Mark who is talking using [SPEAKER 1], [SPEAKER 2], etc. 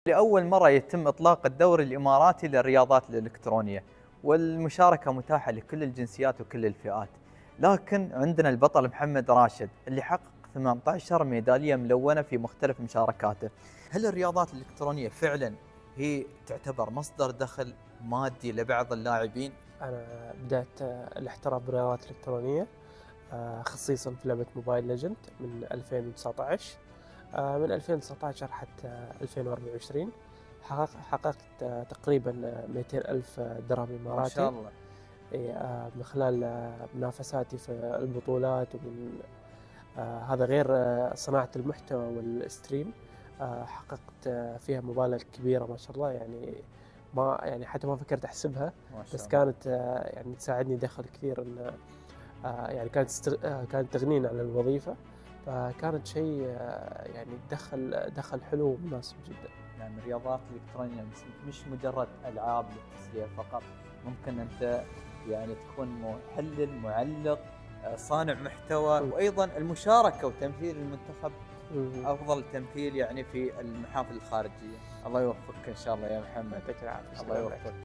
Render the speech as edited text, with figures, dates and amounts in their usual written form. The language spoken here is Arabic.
[SPEAKER 1] لأول مرة يتم إطلاق الدوري الإماراتي للرياضات الإلكترونية، والمشاركة متاحة لكل الجنسيات وكل الفئات. لكن عندنا البطل محمد راشد اللي حقق 18 ميدالية ملونة في مختلف مشاركاته. هل الرياضات الإلكترونية فعلا هي تعتبر مصدر دخل مادي لبعض اللاعبين؟
[SPEAKER 2] أنا بدأت الاحتراف بالرياضات الإلكترونية، خصيصا في لعبة موبايل ليجند من 2019. من 2019 حتى 2024 حققت تقريبا 200 ألف درهم إماراتي.
[SPEAKER 1] ما شاء الله.
[SPEAKER 2] من خلال منافساتي في البطولات، ومن هذا غير صناعة المحتوى والستريم. حققت فيها مبالغ كبيرة ما شاء الله، يعني ما يعني حتى ما فكرت أحسبها، بس كانت يعني تساعدني دخل كثير. إن يعني كانت تغنيني عن الوظيفة، فكانت شيء يعني دخل حلو ومناسب جدا.
[SPEAKER 1] يعني الرياضات الإلكترونية مش مجرد ألعاب للتسلية فقط، ممكن أنت يعني تكون محلل، معلق، صانع محتوى، وأيضا المشاركة وتمثيل المنتخب أفضل تمثيل يعني في المحافل الخارجية. الله يوفقك إن شاء الله يا محمد.
[SPEAKER 2] يعطيك العافية.
[SPEAKER 1] الله يوفقك.